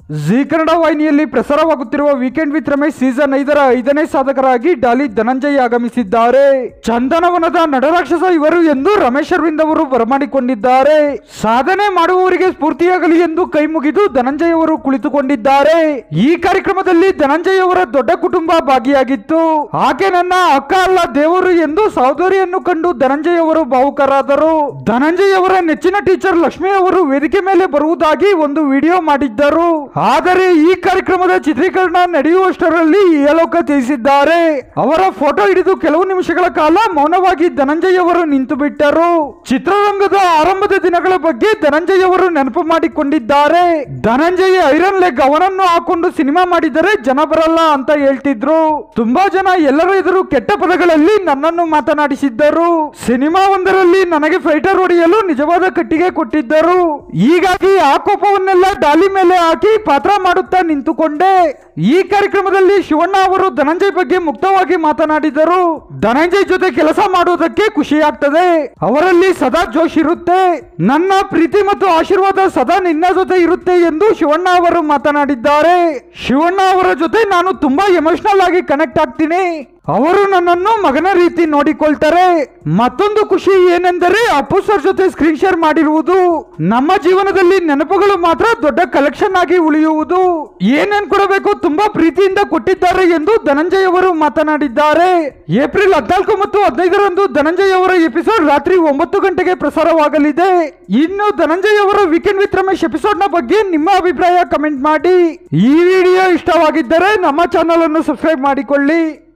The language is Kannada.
ಜಿ ಕನ್ನಡ ವಾಹಿನಿಯಲ್ಲಿ ಪ್ರಸಾರವಾಗುತ್ತಿರುವ ವೀಕೆಂಡ್ ವಿತ್ ರಮೇಶ್ ಸೀಸನ್ 5ರ 5ನೇ ಸಾಧಕರಾಗಿ ಡಾಲಿ ಧನಂಜಯ್ ಆಗಮಿಸಿದ್ದಾರೆ. ಚಂದನವನದ ನಟರಾಕ್ಷಸ ಇವರು ಎಂದು ರಮೇಶ್ ಅರವಿಂದ್ ಅವರು ಬರಮಾಡಿಕೊಂಡಿದ್ದಾರೆ. ಸಾಧನೆ ಮಾಡುವವರಿಗೆ ಸ್ಫೂರ್ತಿಯಾಗಲಿ ಎಂದು ಕೈ ಮುಗಿದು ಧನಂಜಯ್ ಅವರು ಕುಳಿತುಕೊಂಡಿದ್ದಾರೆ. ಈ ಕಾರ್ಯಕ್ರಮದಲ್ಲಿ ಧನಂಜಯ್ ಅವರ ದೊಡ್ಡ ಕುಟುಂಬ ಭಾಗಿಯಾಗಿತ್ತು. ಆಕೆ ನನ್ನ ಅಕ್ಕ ಅಲ್ಲ ದೇವರು ಎಂದು ಸಹೋದರಿಯನ್ನು ಕಂಡು ಧನಂಜಯ್ ಅವರು ಭಾವುಕರಾದರು. ಧನಂಜಯ್ ಅವರ ನೆಚ್ಚಿನ ಟೀಚರ್ ಲಕ್ಷ್ಮಿ ಅವರು ವೇದಿಕೆ ಮೇಲೆ ಬರುವುದಾಗಿ ಒಂದು ವಿಡಿಯೋ ಮಾಡಿದ್ದರು. ಆದರೆ ಈ ಕಾರ್ಯಕ್ರಮದ ಚಿತ್ರೀಕರಣ ನಡೆಯುವಷ್ಟರಲ್ಲಿ ಇಹಲೋಕ ತ್ಯಜಿಸಿದ್ದಾರೆ. ಅವರ ಫೋಟೋ ಹಿಡಿದು ಕೆಲವು ನಿಮಿಷಗಳ ಕಾಲ ಮೌನವಾಗಿ ಧನಂಜಯ್ ಅವರು ನಿಂತು ಬಿಟ್ಟರು. ಚಿತ್ರರಂಗದ ಆರಂಭದ ದಿನಗಳ ಬಗ್ಗೆ ಧನಂಜಯ್ ಅವರು ನೆನಪು ಮಾಡಿಕೊಂಡಿದ್ದಾರೆ. ಧನಂಜಯ್ ಐರನ್ ಲೆಗ್ ಅವನನ್ನು ಹಾಕೊಂಡು ಸಿನಿಮಾ ಮಾಡಿದರೆ ಜನ ಬರಲ್ಲ ಅಂತ ಹೇಳ್ತಿದ್ರು. ತುಂಬಾ ಜನ ಎಲ್ಲರ ಎದುರು ಕೆಟ್ಟ ಪದಗಳಲ್ಲಿ ನನ್ನನ್ನು ಮಾತನಾಡಿಸಿದ್ದರು. ಸಿನಿಮಾ ಒಂದರಲ್ಲಿ ನನಗೆ ಫೈಟರ್ ಹೊಡೆಯಲು ನಿಜವಾದ ಕಟ್ಟಿಗೆ ಕೊಟ್ಟಿದ್ದರು. ಹೀಗಾಗಿ ಆ ಕೋಪವನ್ನೆಲ್ಲ ಡಾಲಿ ಮೇಲೆ ಹಾಕಿ ಪಾತ್ರ ಮಾಡುತ್ತಾ ನಿಂತುಕೊಂಡೆ. ಈ ಕಾರ್ಯಕ್ರಮದಲ್ಲಿ ಶಿವಣ್ಣ ಅವರು ಧನಂಜಯ್ ಬಗ್ಗೆ ಮುಕ್ತವಾಗಿ ಮಾತನಾಡಿದರು. ಧನಂಜಯ್ ಜೊತೆ ಕೆಲಸ ಮಾಡುವುದಕ್ಕೆ ಖುಷಿ ಆಗ್ತದೆ. ಅವರಲ್ಲಿ ಸದಾ ಜೋಶ್ ಇರುತ್ತೆ. ನನ್ನ ಪ್ರೀತಿ ಮತ್ತು ಆಶೀರ್ವಾದ ಸದಾ ನಿನ್ನ ಜೊತೆ ಇರುತ್ತೆ ಎಂದು ಶಿವಣ್ಣ ಅವರು ಮಾತನಾಡಿದ್ದಾರೆ. ಶಿವಣ್ಣ ಅವರ ಜೊತೆ ನಾನು ತುಂಬಾ ಎಮೋಷನಲ್ ಆಗಿ ಕನೆಕ್ಟ್ ಆಗ್ತೀನಿ. ಅವರು ನನ್ನನ್ನು ಮಗನ ರೀತಿ ನೋಡಿಕೊಳ್ತಾರೆ. ಮತ್ತೊಂದು ಖುಷಿ ಏನೆಂದರೆ ಅಪ್ಪು ಸರ್ ಜೊತೆ ಸ್ಕ್ರೀನ್ ಶೇರ್ ಮಾಡಿರುವುದು. ನಮ್ಮ ಜೀವನದಲ್ಲಿ ನೆನಪುಗಳು ಮಾತ್ರ ದೊಡ್ಡ ಕಲೆಕ್ಷನ್ ಆಗಿ ಉಳಿಯುವುದು. ಏನೇನ್ ಕೊಡಬೇಕು ತುಂಬಾ ಪ್ರೀತಿಯಿಂದ ಕೊಟ್ಟಿದ್ದಾರೆ ಎಂದು ಧನಂಜಯ್ ಅವರು ಮಾತನಾಡಿದ್ದಾರೆ. ಏಪ್ರಿಲ್ 14 ಮತ್ತು 15ರಂದು ಧನಂಜಯ್ ಅವರ ಎಪಿಸೋಡ್ ರಾತ್ರಿ 9 ಗಂಟೆಗೆ ಪ್ರಸಾರವಾಗಲಿದೆ. ಇನ್ನು ಧನಂಜಯ್ ಅವರ ವೀಕೆಂಡ್ ವಿತ್ ರಮೇಶ್ ಎಪಿಸೋಡ್ ನ ಬಗ್ಗೆ ನಿಮ್ಮ ಅಭಿಪ್ರಾಯ ಕಮೆಂಟ್ ಮಾಡಿ. ಈ ವಿಡಿಯೋ ಇಷ್ಟವಾಗಿದ್ದರೆ ನಮ್ಮ ಚಾನಲ್ ಅನ್ನು ಸಬ್ಸ್ಕ್ರೈಬ್ ಮಾಡಿಕೊಳ್ಳಿ.